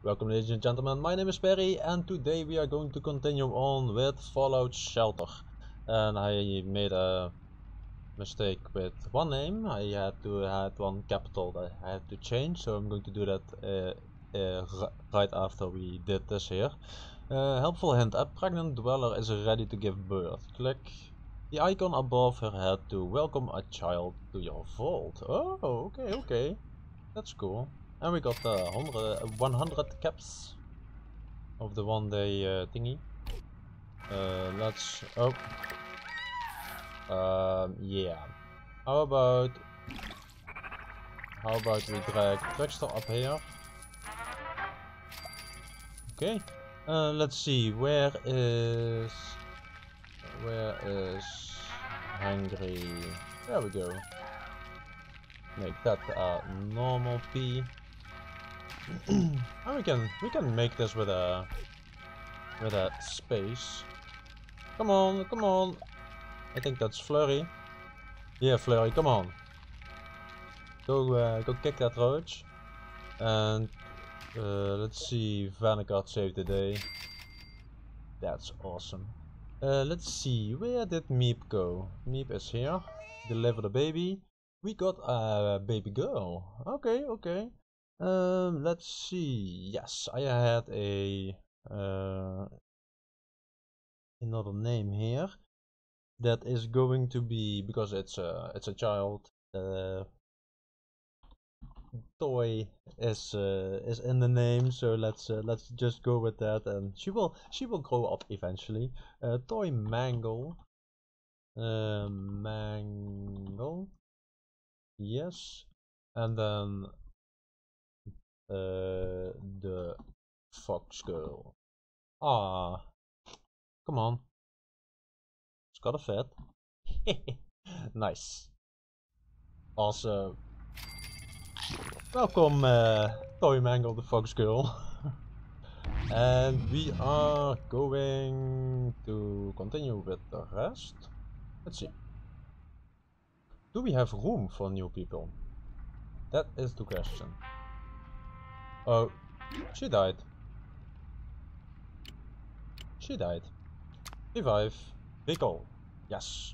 Welcome ladies and gentlemen, my name is Perry and today we are going to continue on with Fallout Shelter. And I made a mistake with one name. I had to add one capital that I had to change, so I'm going to do that right after we did this here. Helpful hint, a pregnant dweller is ready to give birth. Click the icon above her head to welcome a child to your vault. Oh, okay. That's cool. And we got 100 caps of the 1 day thingy. Yeah. How about we drag Trickster up here? Okay. Let's see, where is Hungry? There we go. Make that a normal P. And we can make this with a space. Come on. I think that's Flurry. Yeah, Flurry, come on. Go kick that roach. And let's see, Vanguard saved the day. That's awesome. Let's see, where did Meep go? Meep is here. Deliver the baby. We got a baby girl. Okay. Let's see. Yes, I had another name here. That is going to be, because it's a child. Toy is in the name, so let's just go with that, and she will grow up eventually. Toy Mangle. Mangle. Yes, and then the Fox Girl. Ah, come on. It's got a fit. Nice. Awesome. Welcome, Toy Mangle, the Fox Girl. And we are going to continue with the rest. Let's see. Do we have room for new people? That is the question. Oh, she died. Revive. Recall. Yes.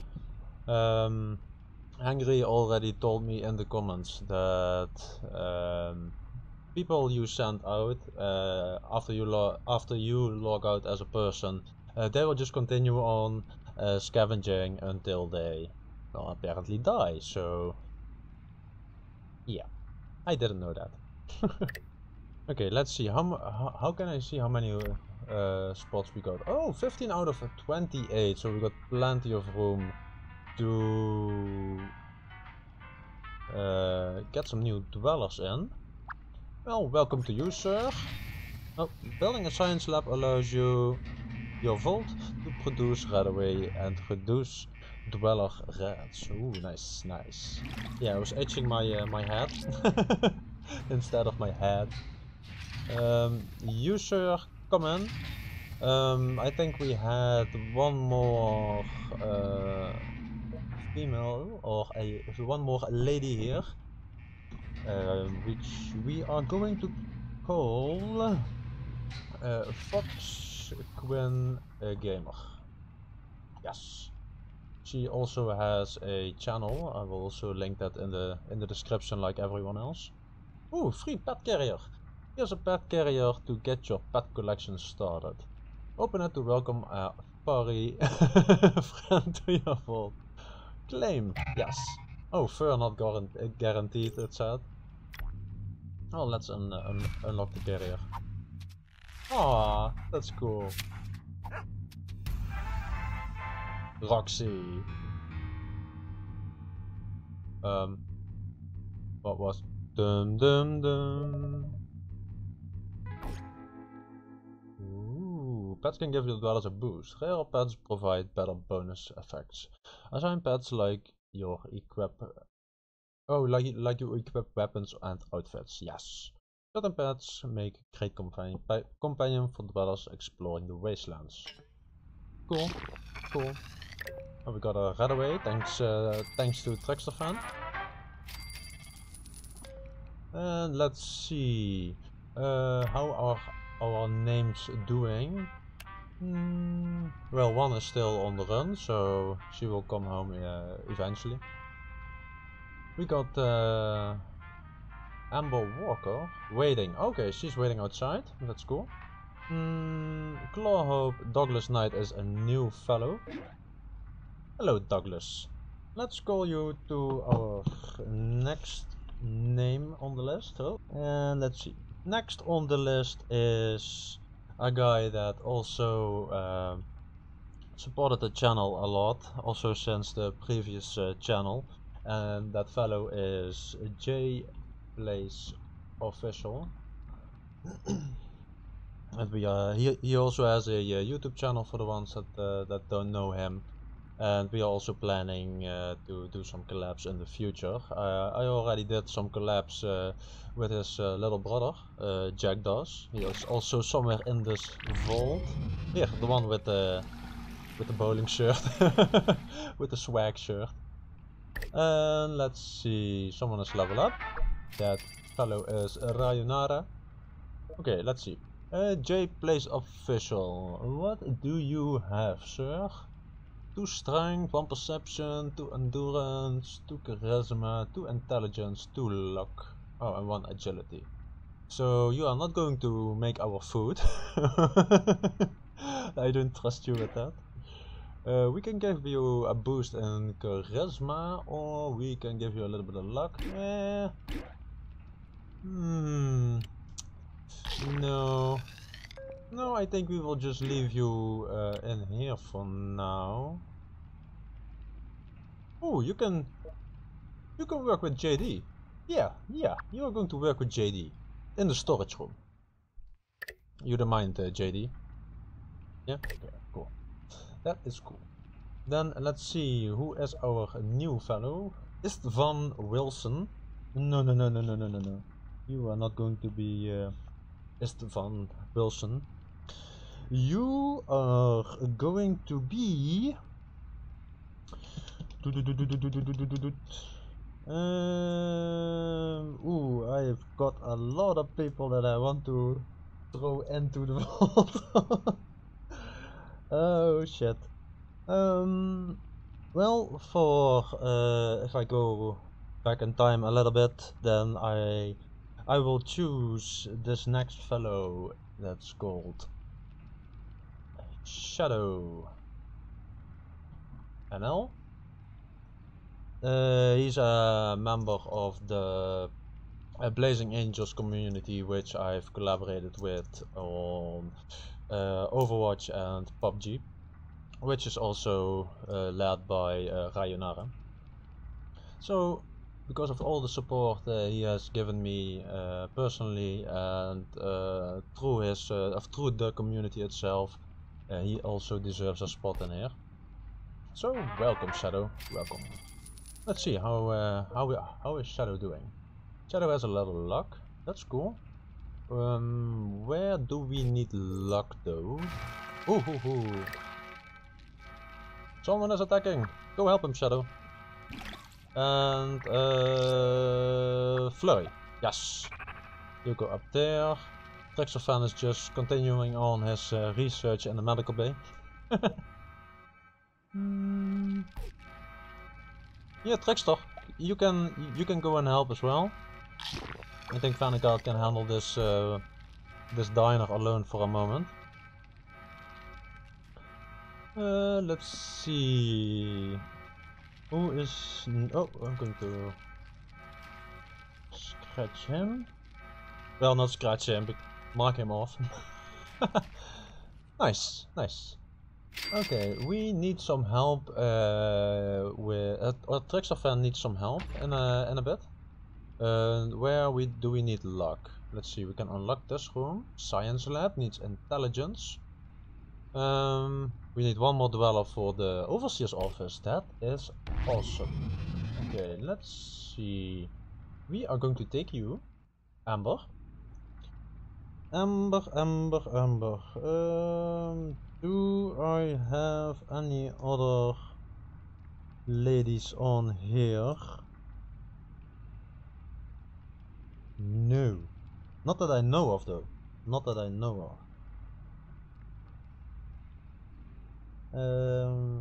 Hungry already told me in the comments that people you send out after you log out as a person, they will just continue on scavenging until they apparently die. So yeah, I didn't know that. Okay, let's see how can I see how many spots we got. Oh, 15 out of 28, so we got plenty of room to get some new dwellers in. Well, welcome to you, sir. Oh, building a science lab allows your vault to produce radaway and reduce dweller rats. Ooh, nice. Yeah, I was etching my my head instead of my head. You, sir, come in. I think we had one more female or one more lady here, which we are going to call Fox Quinn Gamer. Yes. She also has a channel. I will also link that in the description, like everyone else. Ooh, free pet carrier. Here's a pet carrier to get your pet collection started. Open it to welcome a furry friend to your vault. Claim. Yes. Oh, fur not guaranteed, it said. Oh, let's unlock the carrier. Ah, that's cool. Roxy. What was dum. Ooh, pets can give your dwellers a boost. Rare pets provide better bonus effects. Assign pets like you equip weapons and outfits. Yes. Certain pets make great companion for dwellers exploring the wastelands. Cool. Oh, we got a radaway, thanks to Trickster fan. And let's see. How are our names doing? Well, one is still on the run, so she will come home eventually. We got Amber Walker waiting. Okay, she's waiting outside. That's cool. Clawhope Douglas Knight is a new fellow. Hello, Douglas. Let's call you to our next name on the list. Oh, and let's see. Next on the list is a guy that also supported the channel a lot, also since the previous channel, and that fellow is J Plays Official. And he also has a YouTube channel for the ones that don't know him, and we are also planning to do some collabs in the future. I already did some collabs with his little brother, Jack Does. He is also somewhere in this vault. Here, the one with the bowling shirt, with the swag shirt. And let's see, someone is level up. That fellow is Rayonara. Okay, let's see. J Plays Official. What do you have, sir? 2 strength, 1 perception, 2 endurance, 2 charisma, 2 intelligence, 2 luck. Oh, and 1 agility. So you are not going to make our food. I don't trust you with that. We can give you a boost in charisma, or we can give you a little bit of luck. No. No, I think we will just leave you in here for now. Oh, you can work with JD. Yeah, you are going to work with JD in the storage room. You don't mind, JD? Yeah? Okay, cool. That is cool. Then let's see, who is our new fellow? Istvan Wilson. No. You are not going to be Istvan Wilson. You are going to be... Ooh, I've got a lot of people that I want to throw into the vault. Oh shit. Well, if I go back in time a little bit, then I will choose this next fellow that's called Shadow NL. He's a member of the Blazing Angels community, which I've collaborated with on Overwatch and PUBG, which is also led by Rayonara. So, because of all the support he has given me personally and through the community itself, he also deserves a spot in here. So, welcome Shadow, welcome. Let's see, how is Shadow doing? Shadow has a lot of luck, that's cool. Where do we need luck though? Ooh. Someone is attacking! Go help him, Shadow. And Flurry, yes. You go up there. Trixter is just continuing on his research in the medical bay. Yeah, Trixter, you can go and help as well. I think Vanguard can handle this this diner alone for a moment. Let's see. Who is... Oh, I'm going to scratch him. Well, not scratch him, but mark him off. Nice. Okay, we need some help with... Trixter fan needs some help in a bit. Where do we need luck? Let's see, we can unlock this room. Science lab needs intelligence. We need 1 more dweller for the overseer's office. That is awesome. Okay, let's see. We are going to take you, Amber. Amber. Do I have any other ladies on here? No. Not that I know of though. Not that I know of.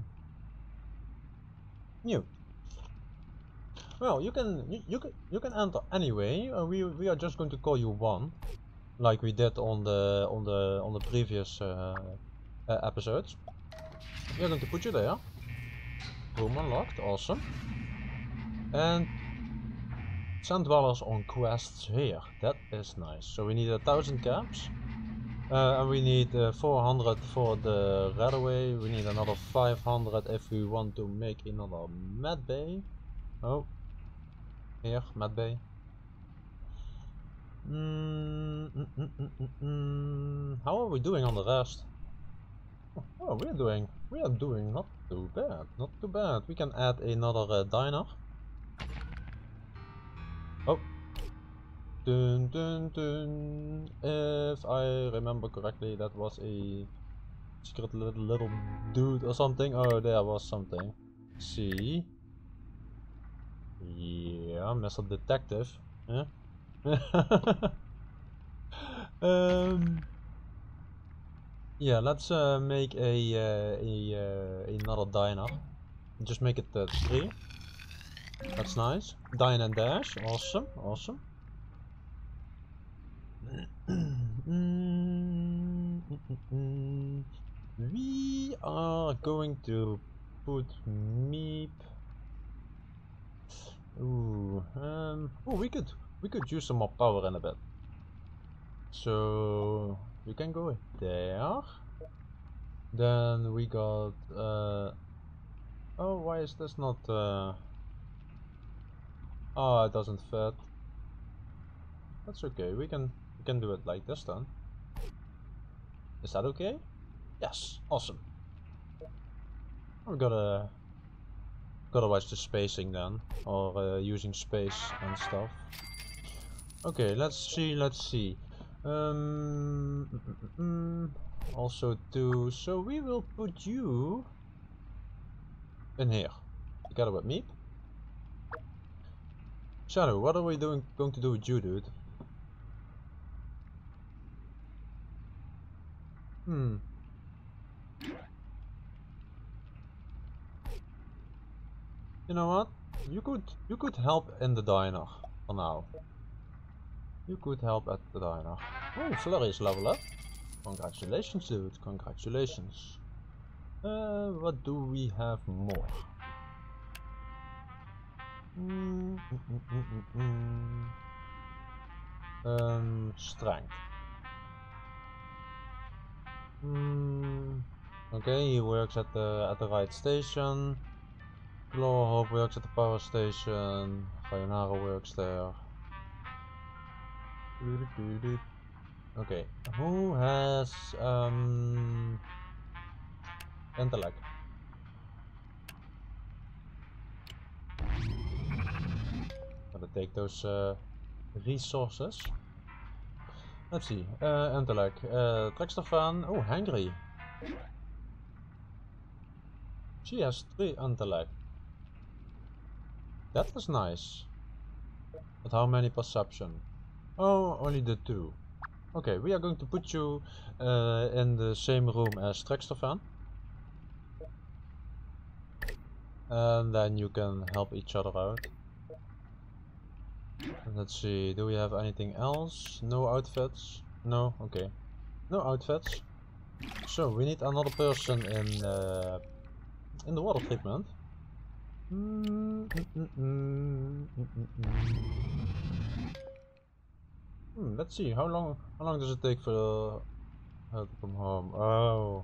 New. Well, you can enter anyway. We are just going to call you 1, like we did on the previous episodes. We are going to put you there. Room unlocked, awesome. And send dwellers on quests here. That is nice. So we need 1,000 caps. And we need 400 for the railway. We need another 500 if we want to make another med bay. Oh. Here, med bay. How are we doing on the rest? Oh, we are doing not too bad, not too bad. We can add another diner. Oh, dun dun dun. If I remember correctly, that was a secret little dude or something. Oh, there was something. See? Yeah, Mr. Detective. Huh? Yeah, let's make another diner. Just make it 3. That's nice. Dine and dash. Awesome, awesome. We are going to put meep. Ooh, we could use some more power in a bit. So you can go there. Then we got oh, why is this not oh, it doesn't fit. That's okay. We can do it like this then. Is that okay? Yes, awesome. We gotta watch the spacing then, or using space and stuff. Okay, let's see. Also 2. So we will put you in here together with me. Shadow, what are we going to do with you, dude? You know what? You could help in the diner for now. You could help at the diner. Oh, Flurry is level up. Congratulations, dude. Congratulations. What do we have more? Strength. Okay, he works at the right station. Glowhope works at the power station. Sayonara works there. Okay, who has intellect? Gotta take those resources. Let's see, intellect. Trickster fan. Oh, hungry. She has 3 intellect. That was nice. But how many perception? Oh, only the 2. Okay, we are going to put you in the same room as Trickster fan. And then you can help each other out. Let's see, do we have anything else? No outfits? No? Okay. No outfits. So, we need another person in the water treatment. Let's see, how long does it take for her to come home? Oh.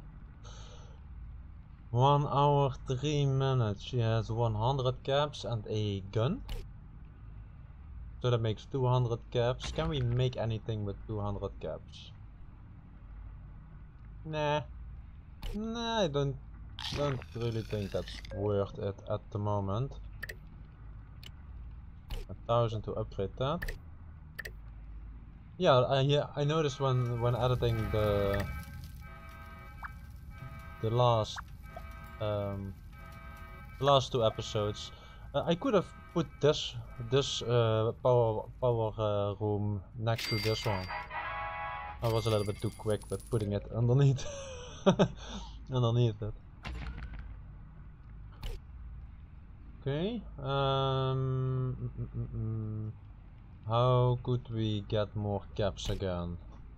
1 hour 3 minutes. She has 100 caps and a gun. So that makes 200 caps. Can we make anything with 200 caps? Nah. Nah, I don't really think that's worth it at the moment. 1,000 to upgrade that. Yeah, I noticed when editing the last 2 episodes, I could have put this power room next to this one. I was a little bit too quick with putting it underneath underneath it. Okay. How could we get more caps again?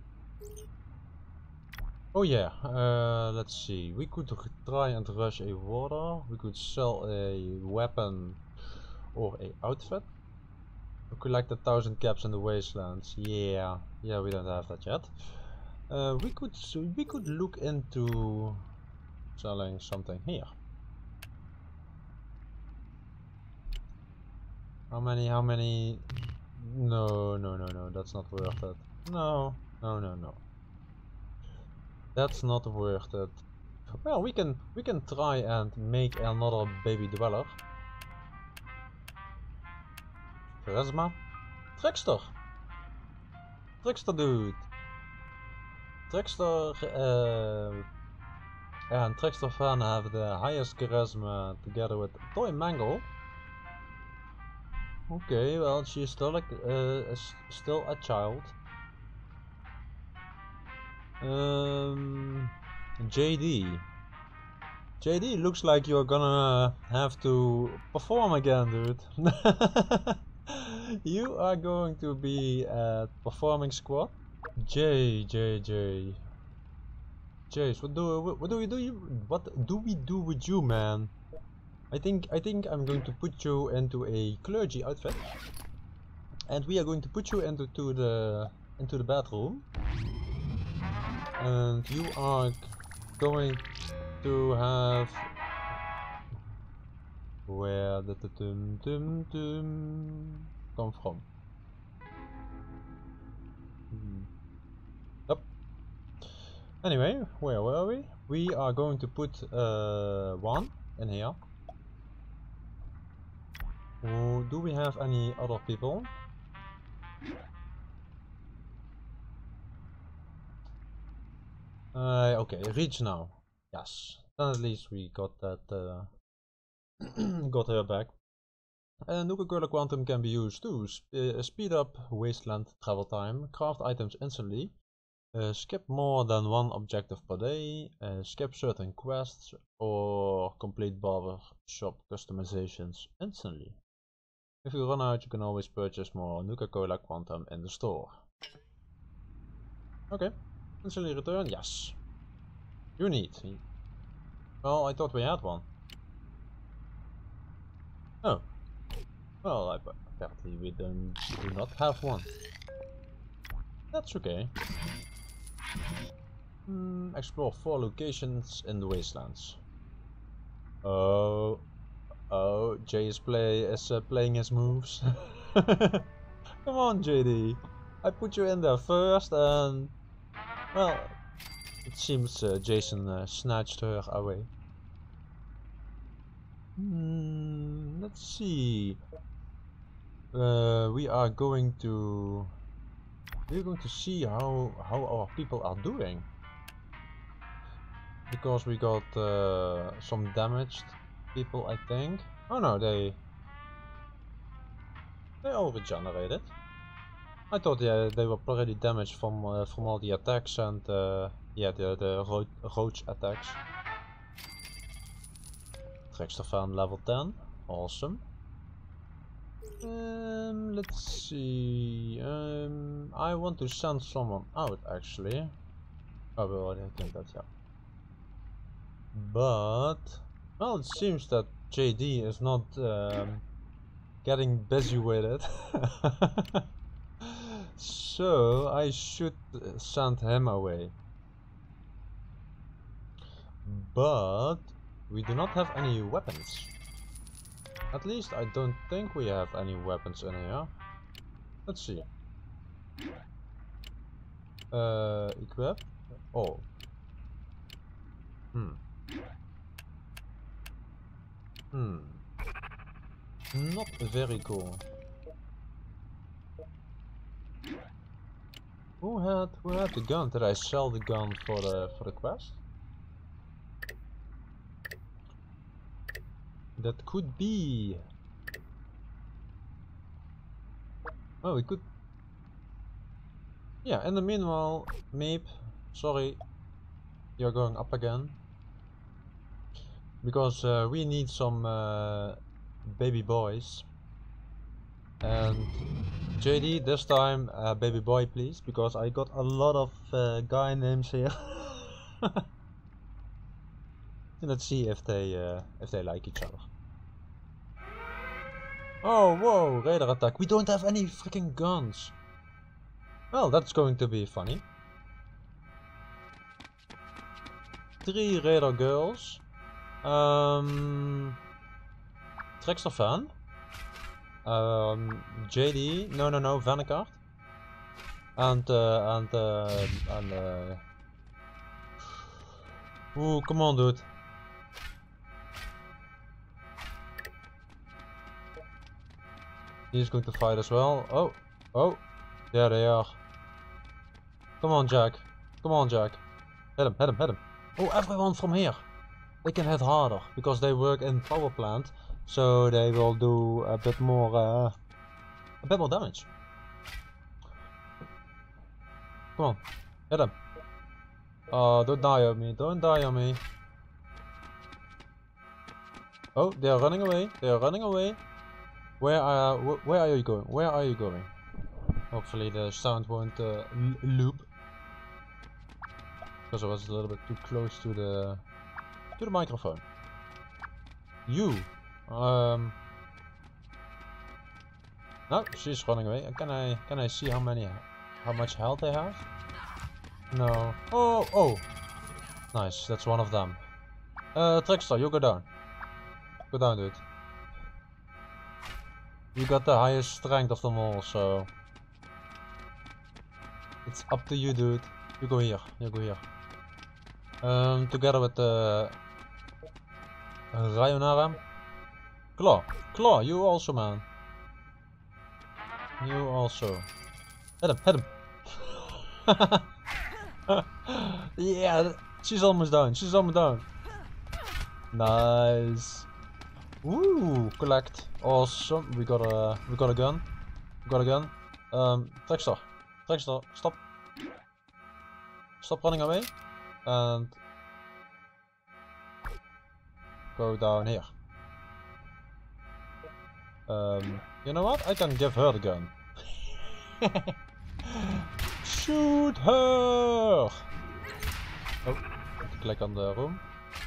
Oh yeah, let's see. We could try and rush a water. We could sell a weapon or a outfit. We collect 1,000 caps in the wastelands. Yeah, we don't have that yet. We could look into selling something here. How many? No, that's not worth it. No. That's not worth it. Well, we can try and make another baby dweller. Charisma. Trickster dude. Trickster and Trickster fan have the highest charisma together with Toy Mangle. Okay, well, she's still like still a child. JD looks like you're gonna have to perform again, dude. You are going to be at performing squad. Jace, what do we do with you, man? I think I'm going to put you into a clergy outfit, and we are going to put you into the bathroom, and you are going to have. Where did the come from? Yep. Anyway, where were we? We are going to put one in here. Do we have any other people? Okay, reach now. Yes. Then at least we got that got her back. And Nuka-Cola Quantum can be used to speed up wasteland travel time, craft items instantly, skip more than one objective per day, skip certain quests, or complete barber shop customizations instantly. If you run out, you can always purchase more Nuka-Cola Quantum in the store. Okay, instantly return, yes. You need. Well, I thought we had one. Oh. Well, apparently we do not have one. That's okay. Explore 4 locations in the wastelands. Oh, Jay is playing his moves. Come on, JD. I put you in there first, and well, it seems Jason snatched her away. Let's see. We are going to see how our people are doing, because we got some damaged people, I think. Oh no, they all regenerated. I thought they were already damaged from all the attacks and yeah, the roach attacks. Trickster fan level 10, awesome. Let's see. I want to send someone out actually. Oh, we already did that, yeah. But well, it seems that JD is not getting busy with it. So I should send him away. But we do not have any weapons. At least I don't think we have any weapons in here. Let's see. Equip. Oh. Not very cool. Who had the gun? Did I sell the gun for the quest? That could be. Oh, we could. Yeah, in the meanwhile, Meep, sorry, you're going up again. Because we need some baby boys. And JD, this time baby boy please, because I got a lot of guy names here. Let's see if they like each other. Oh, whoa, radar attack. We don't have any freaking guns. Well, that's going to be funny. 3 radar girls. Trickster fan. JD. No, Vannegaard. And ooh, come on, dude. He's going to fight as well. Oh, there they are. Come on, Jack. Come on, Jack. Hit him. Oh, everyone from here. They can hit harder because they work in power plant, so they will do a bit more damage. Come on, hit him. Don't die on me. Don't die on me. Oh, they are running away. Where are you going? Where are you going? Hopefully the sound won't loop, because I was a little bit too close to the microphone. You. No, she's running away. Can I see how much health they have? No. Oh. Nice. That's one of them. Trickster, you go down. Go down, dude. You got the highest strength of them all, so it's up to you, dude. You go here. Together with the Rayonara. Claw, you also, man. You also. Hit him. Yeah, she's almost down. Nice. Ooh, collect. Awesome. We got a gun. Trickster, stop running away, and go down here. You know what? I can give her the gun. Shoot her! Oh, click on the room.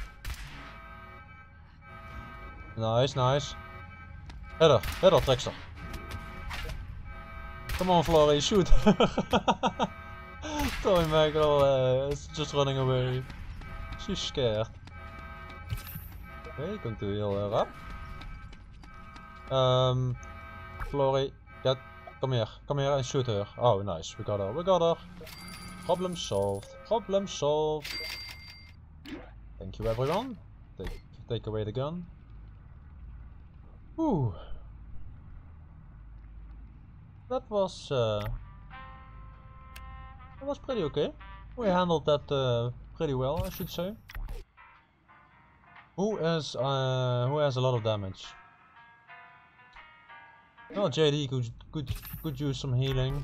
Nice. Hit her, Trickster. Come on, Flory, shoot! Toy Mackerel is just running away. She's scared. Okay, going to heal her up. Flory, come here and shoot her. Oh, nice, we got her. Problem solved. Thank you, everyone. Take away the gun. Ooh. That was pretty okay. We handled that pretty well, I should say. Who has a lot of damage? Well, JD could use some healing.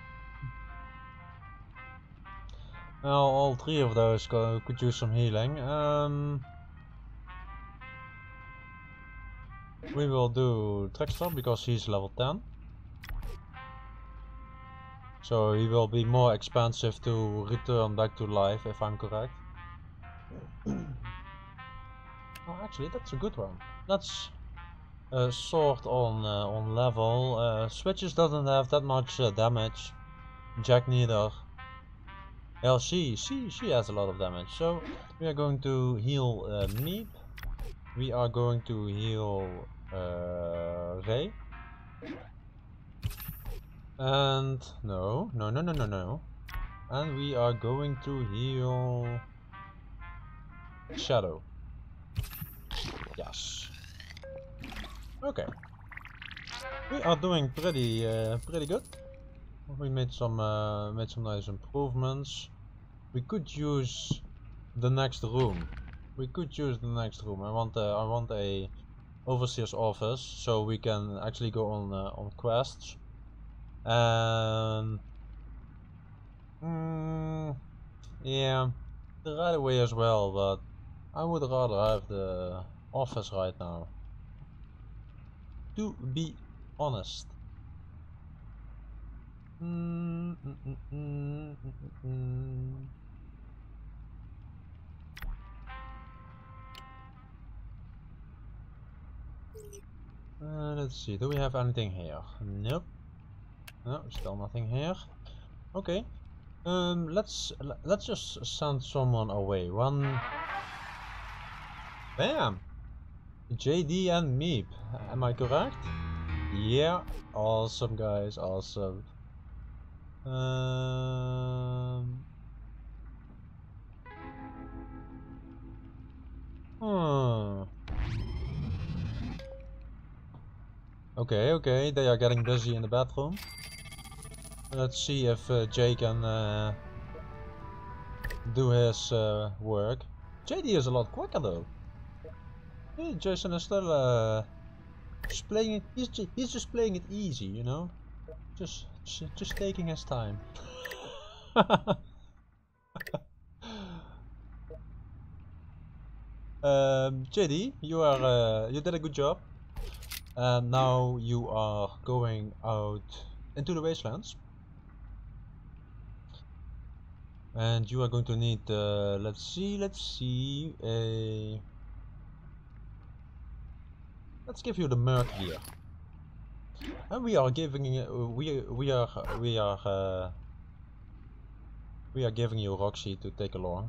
Well, all 3 of those could use some healing. We will do Trickster because he's level 10. So he will be more expensive to return back to life, if I'm correct. Oh, actually, that's a good one. That's sword on level. Switches doesn't have that much damage. Jack neither. Well, she has a lot of damage. So we are going to heal Meep. We are going to heal Ray. And no. And we are going to heal Shadow. Yes. Okay. We are doing pretty good. We made some nice improvements. We could use the next room. I want a overseer's office so we can actually go on quests. And yeah, the right way as well, but I would rather have the office right now. To be honest. Let's see, do we have anything here? Nope. No, still nothing here. Okay. Let's just send someone away. One. Bam! JD and Meep. Am I correct? Yeah. Awesome, guys. Awesome. Okay, okay. They are getting busy in the bathroom. Let's see if Jay can do his work. JD is a lot quicker though. Hey, Jason is still just playing it. He's just playing it easy, you know. Just taking his time. JD, you did a good job. And now you are going out into the wastelands. And you are going to need, let's see, let's give you the Merc gear. And we are giving we are giving you Roxy to take along.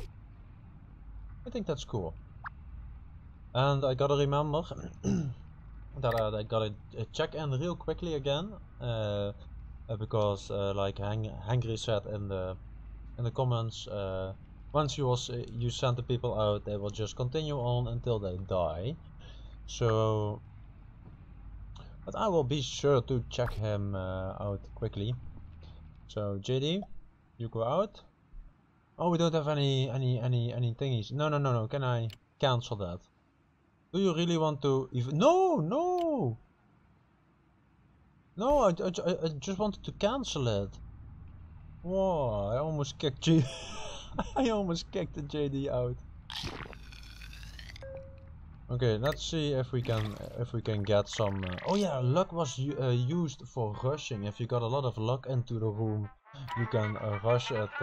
I think that's cool. And I gotta remember that I gotta check in real quickly again, because like Hangry said in the comments, once you send the people out, they will just continue on until they die. So, but I will be sure to check him out quickly. So JD, you go out. Oh, we don't have any thingies. No. Can I cancel that? Do you really want to even? No. I just wanted to cancel it. Whoa! I almost kicked J. I almost kicked the JD out. Okay, let's see if we can get some. Oh yeah, luck was used for rushing. If you got a lot of luck into the room, you can rush it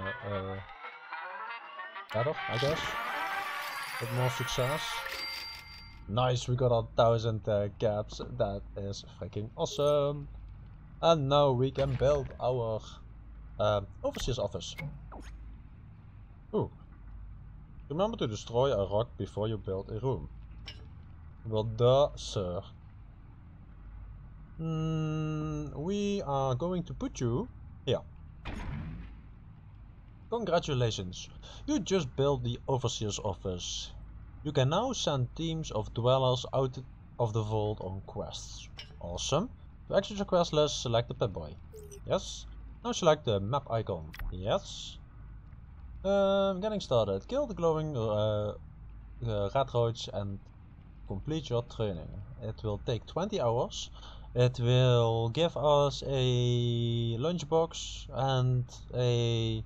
better, I guess, with more success. Nice, we got 1,000 caps. That is freaking awesome. And now we can build our overseer's office. Ooh. Remember to destroy a rock before you build a room. Well, duh, sir. We are going to put you here. Congratulations, you just built the overseer's office. You can now send teams of dwellers out of the vault on quests. Awesome. To access your quest list, select the Pip-Boy. Yes. Now select the map icon. Yes. Getting started. Kill the glowing radroach and complete your training. It will take 20 hours. It will give us a lunchbox and a...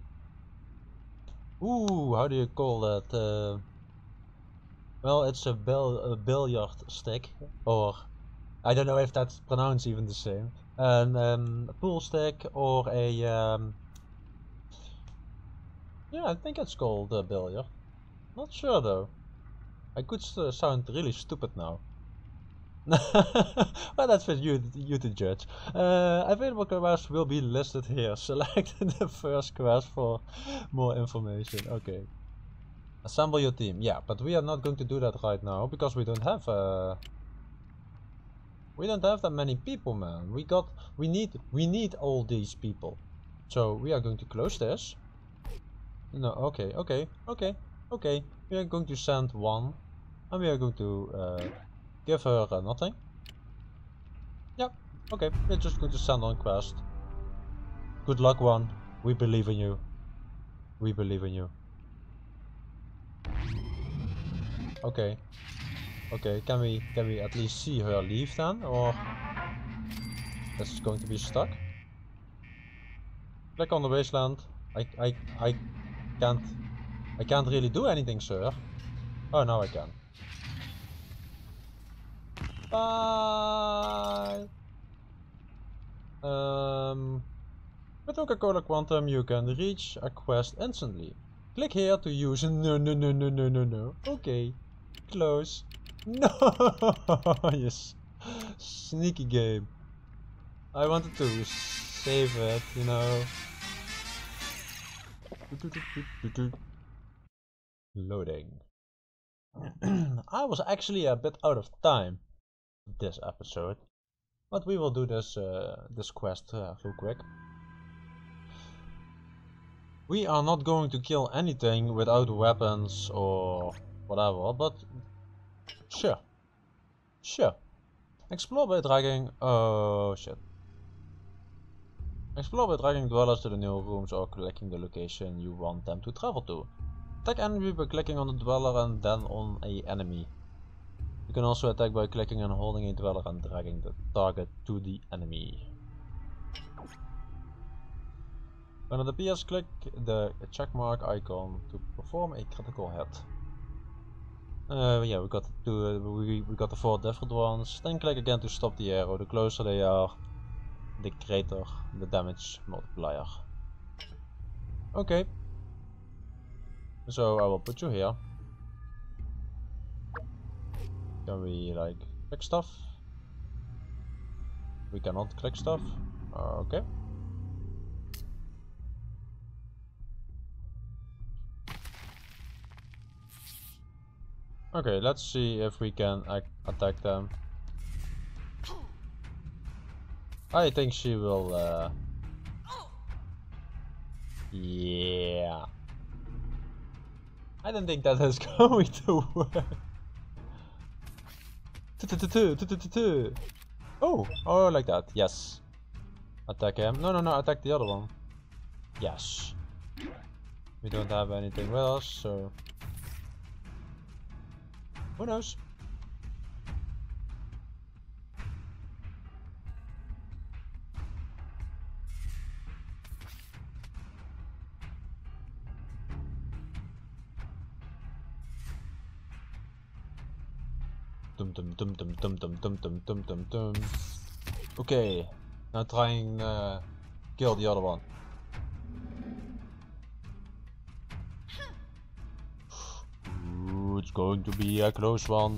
Ooh, how do you call that? Well, it's a billiard stick, or I don't know if that's pronounced even the same. And a pool stick, or a yeah, I think it's called a billiard. Not sure though. I could sound really stupid now. Well, that's for you to judge. Available quests will be listed here. Select the first quest for more information. Okay. Assemble your team. Yeah, but we are not going to do that right now because we don't have that many people, man. We need all these people. So we are going to close this. No, okay. We are going to send one, and we are going to give her nothing. Yep. Okay. We're just going to send on quest. Good luck, one. We believe in you. We believe in you. Okay. Okay, can we at least see her leave then, or That's going to be stuck. Click on the wasteland. I can't really do anything, sir. Oh, now I can. Bye. With Coca-Cola Quantum you can reach a quest instantly. Click here to use. No. Okay. Close. No. Yes. Sneaky game. I wanted to save it, you know. Loading. I was actually a bit out of time this episode, but we will do this this quest real quick. We are not going to kill anything without weapons or whatever, but sure. Explore by dragging. Oh shit. Explore by dragging dwellers to the new rooms or clicking the location you want them to travel to. Attack enemy by clicking on the dweller and then on a enemy. You can also attack by clicking and holding a dweller and dragging the target to the enemy. When it appears, click the checkmark icon to perform a critical hit. Yeah, we got the 4 different ones. Then click again to stop the arrow. The closer they are, the greater the damage multiplier. Okay. So I will put you here. Can we like click stuff? We cannot click stuff. Okay. Okay, let's see if we can attack them. I think she will yeah. I don't think that is going to work. Oh, like that. Yes. Attack him. No, attack the other one. Yes. We don't have anything with us, so who knows? Okay, now try and kill the other one. Ooh, it's going to be a close one.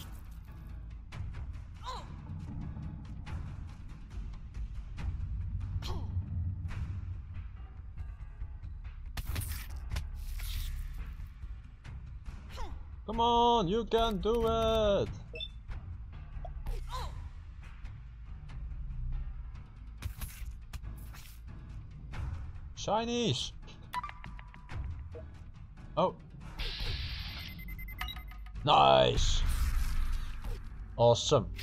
Come on, you can do it! Shinies! Oh. Nice! Awesome.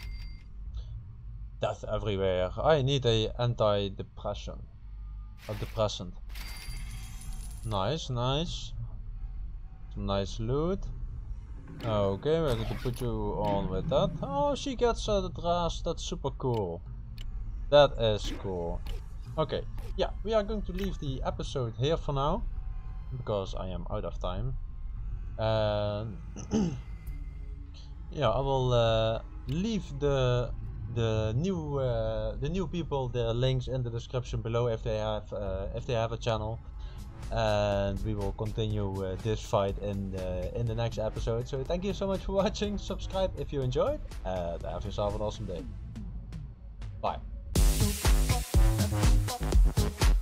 Death everywhere. I need a anti-depressant. A depressant. Nice. Some nice loot. Okay, we're going to put you on with that. Oh, she gets the dress. That's super cool. That is cool. Okay, yeah, we are going to leave the episode here for now, because I am out of time. And yeah, I will leave the new people their links in the description below if they have a channel, and we will continue this fight in the next episode. So thank you so much for watching. Subscribe if you enjoyed, and have yourself an awesome day. Bye.